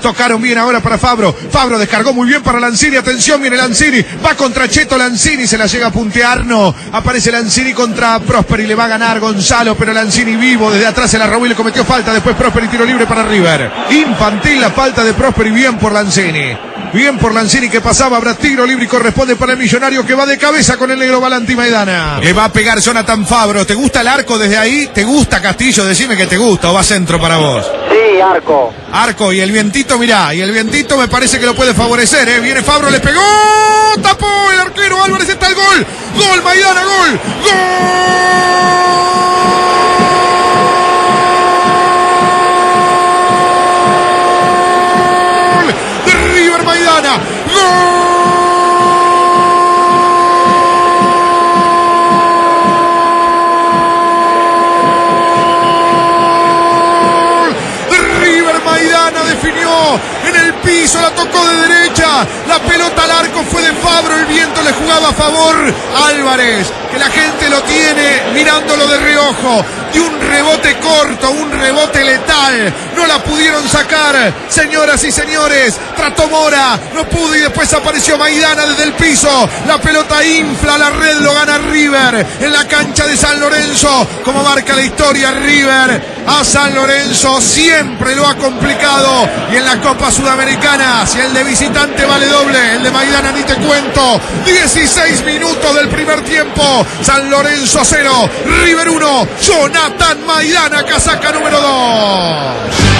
Tocaron bien ahora para Fabro. Fabro descargó muy bien para Lanzini. Atención, viene Lanzini. Va contra Cheto Lanzini. Se la llega a puntear. No. Aparece Lanzini contra Prosperi. Le va a ganar Gonzalo. Pero Lanzini vivo. Desde atrás se la robó y le cometió falta. Después Prosperi, tiro libre para River. Infantil la falta de Prosperi. Bien por Lanzini. Bien por Lanzini que pasaba. Habrá tiro libre y corresponde para el Millonario que va de cabeza con el negro Valanti Maidana. Le va a pegar Jonathan Fabro. ¿Te gusta el arco desde ahí? ¿Te gusta Castillo? Decime que te gusta o va centro para vos. Sí, arco. Arco y el vientito, mirá. Y el vientito me parece que lo puede favorecer, ¿eh? Viene Fabro, le pegó. Tapó el arquero Álvarez. Está el gol. Gol Maidana, gol. ¡Gol! Maidana, gol de River. Maidana definió en el piso, la tocó de derecha, la pelota al arco fue de Fabro, el viento le jugaba a favor. Álvarez, que la gente lo tiene mirándolo de reojo, y un rebote corto, un rebote letal, no la pudieron sacar, señoras y señores. Trató Mora, no pudo y después apareció Maidana desde el piso. La pelota infla la red, lo gana River en la cancha de San Lorenzo. Como marca la historia, River a San Lorenzo siempre lo ha complicado. Y en la Copa Sudamericana, si el de visitante vale doble, el de Maidana ni te cuento. 16 minutos del primer tiempo. San Lorenzo 0, River 1. Jonathan Maidana, casaca número 2.